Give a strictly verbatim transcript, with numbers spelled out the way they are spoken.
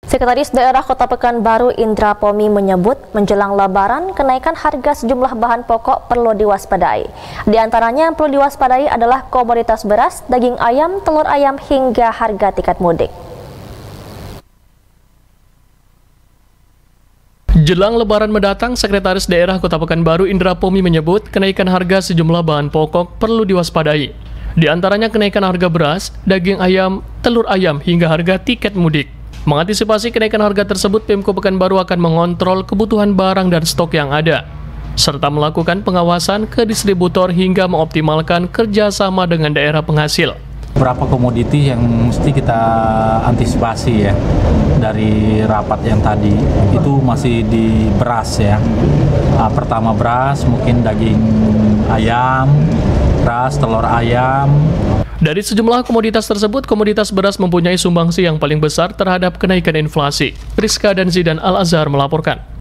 Sekretaris Daerah Kota Pekanbaru Indra Pomi menyebut menjelang Lebaran kenaikan harga sejumlah bahan pokok perlu diwaspadai. Di antaranya yang perlu diwaspadai adalah komoditas beras, daging ayam, telur ayam hingga harga tiket mudik. Jelang Lebaran mendatang, Sekretaris Daerah Kota Pekanbaru Indra Pomi menyebut kenaikan harga sejumlah bahan pokok perlu diwaspadai. Di antaranya kenaikan harga beras, daging ayam, telur ayam hingga harga tiket mudik. Mengantisipasi kenaikan harga tersebut, Pemko Pekanbaru akan mengontrol kebutuhan barang dan stok yang ada, serta melakukan pengawasan ke distributor hingga mengoptimalkan kerjasama dengan daerah penghasil. Beberapa komoditi yang mesti kita antisipasi ya dari rapat yang tadi itu masih di beras ya. Nah, pertama beras, mungkin daging ayam, beras, telur ayam. Dari sejumlah komoditas tersebut, komoditas beras mempunyai sumbangsi yang paling besar terhadap kenaikan inflasi. Priska dan Zidan Al-Azhar melaporkan.